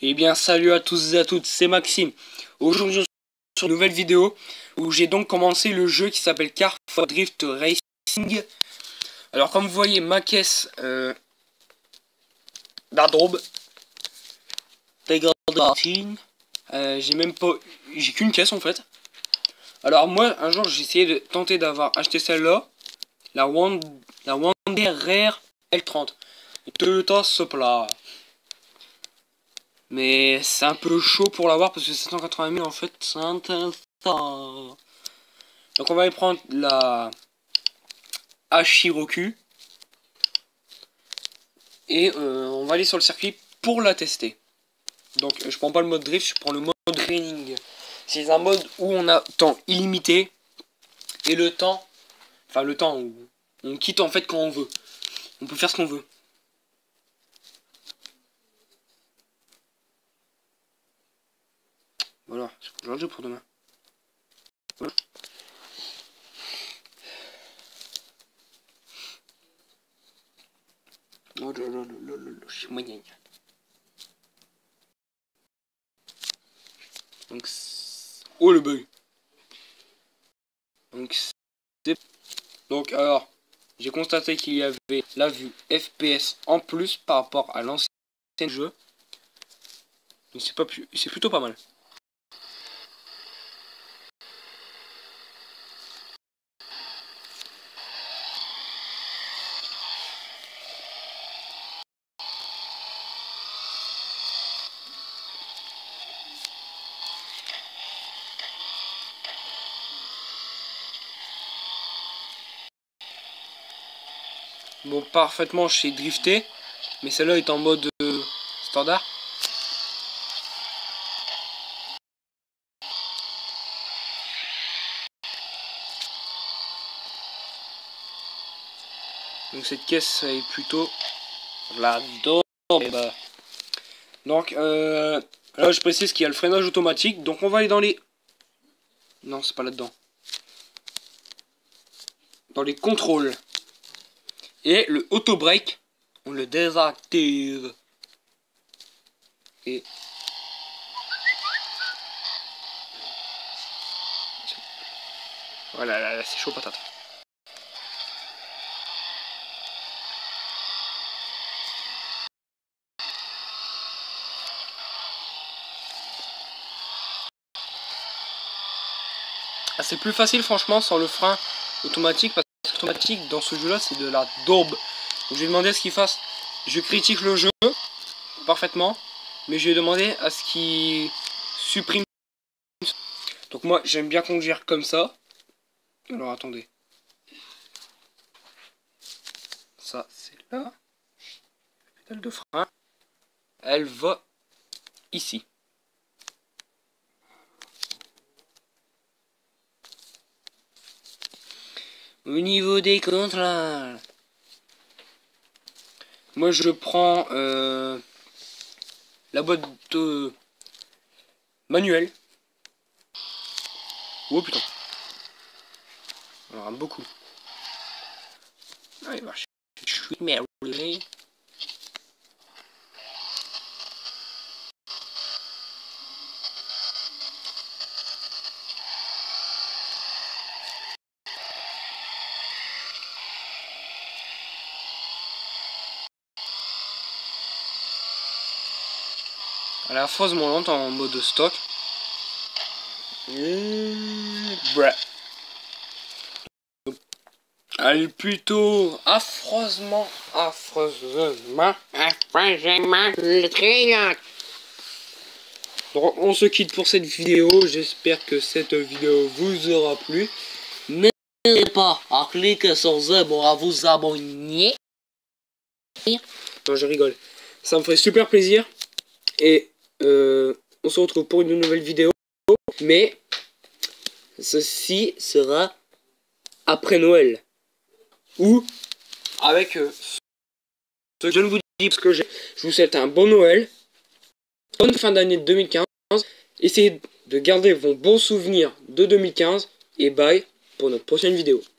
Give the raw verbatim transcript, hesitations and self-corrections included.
Eh bien salut à tous et à toutes, c'est Maxime. Aujourd'hui je suis sur une nouvelle vidéo où j'ai donc commencé le jeu qui s'appelle Car for Drift Racing. Alors comme vous voyez ma caisse euh, d'Adobe, euh, j'ai même pas, j'ai qu'une caisse en fait. Alors moi un jour j'ai essayé de tenter d'avoir acheté celle-là, la One, la Wonder Rare L trente, Toyota Supra. Mais c'est un peu chaud pour l'avoir parce que sept cent quatre-vingt mille en fait c'est intéressant. Donc on va aller prendre la Hachiroku. Et euh, on va aller sur le circuit pour la tester. Donc je prends pas le mode drift, je prends le mode training. C'est un mode où on a temps illimité. Et le temps, enfin le temps où on quitte en fait quand on veut. On peut faire ce qu'on veut. Voilà, c'est pour aujourd'hui pour demain. Voilà. Oh là là là là là là, je suis moyen. Donc, oh le bug. Donc, c'est... Donc, alors, j'ai constaté qu'il y avait la vue F P S en plus par rapport à l'ancien jeu. Mais c'est pas plus... c'est plutôt pas mal. Bon, parfaitement, je sais drifter. Mais celle-là est en mode euh, standard. Donc cette caisse est plutôt la dorée. Donc euh, là je précise qu'il y a le freinage automatique. Donc on va aller dans les... Non, c'est pas là-dedans. Dans les contrôles. Et le auto-break, on le désactive. Et... Voilà, là, là, c'est chaud patate. Ah, c'est plus facile franchement sans le frein automatique, parce que l'automatique dans ce jeu là c'est de la daube. Donc je vais demander à ce qu'il fasse. Je critique le jeu parfaitement, mais je vais demander à ce qu'il supprime. Donc moi j'aime bien conduire comme ça. Alors attendez. Ça c'est là. La pédale de frein. Elle va ici. Au niveau des contrôles. Moi je prends euh, la boîte de manuel. Oh putain. Alors beaucoup. Ah, il marche. Je suis merveilleux. À la fois mon lente en mode stock. Elle est plutôt affreusement, affreusement, affreusement triante. Donc on se quitte pour cette vidéo. J'espère que cette vidéo vous aura plu. N'hésitez pas à cliquer sur j'aime pour à vous abonner. Non, je rigole. Ça me ferait super plaisir. Et euh, on se retrouve pour une nouvelle vidéo. Mais ceci sera après Noël. Ou avec euh, ce que je ne vous dis parce que je vous souhaite un bon Noël. Bonne fin d'année de deux mille quinze. Essayez de garder vos bons souvenirs de deux mille quinze. Et bye pour notre prochaine vidéo.